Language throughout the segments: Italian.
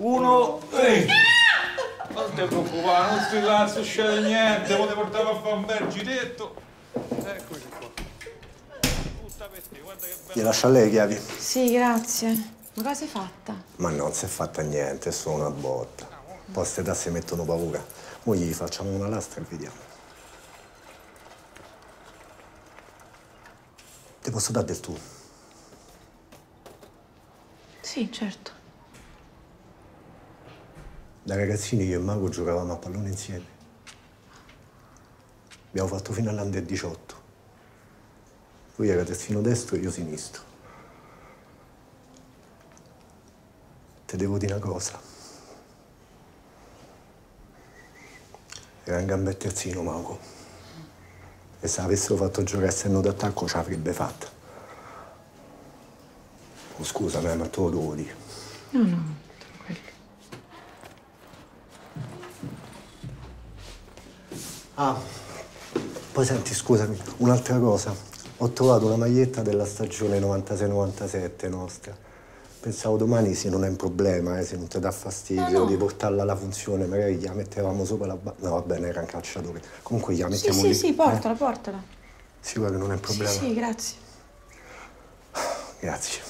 Uno, tre. Non ti preoccupare, non strillare, non succede niente, poi ti portavo a fare un bel giretto. Eccoci qua. Tutta per te, guarda che bella. Gli lascia lei le chiavi? Sì, grazie. Ma cosa sei fatta? Ma non si è fatta niente, è solo una botta. Poi ste tasse mettono paura. Mo gli facciamo una lastra e vediamo. Ti posso dare del tu? Sì, certo. Da ragazzini io e Mago giocavamo a pallone insieme. Abbiamo fatto fino all'Under 18. Lui era terzino destro e io sinistro. Ti devo dire una cosa. Era un gambetto terzino, Mago. E se avessero fatto giocare a senno d'attacco ce l'avrebbe fatta. Oh, scusa, ma te lo devo dire. No, no, tranquillo. Ah, poi senti, scusami, un'altra cosa. Ho trovato una maglietta della stagione 96-97 nostra. Pensavo domani se non è un problema, se non ti dà fastidio di portarla alla funzione, magari gliela mettevamo sopra la No, va bene, era un calciatore. Comunque gliela mettiamo lì. Sì, portala, portala. Sicuro che non è un problema? Sì, grazie. Grazie.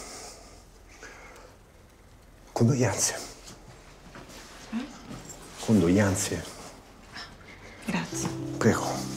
Condoglianze. Condoglianze. Grazie. Prego.